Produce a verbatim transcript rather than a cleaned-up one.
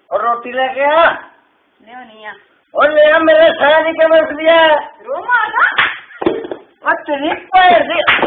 और रोटी लेके आ। नहीं आ और ले आ मेरे साली के बस लिया रोमा आ तेरी पैर से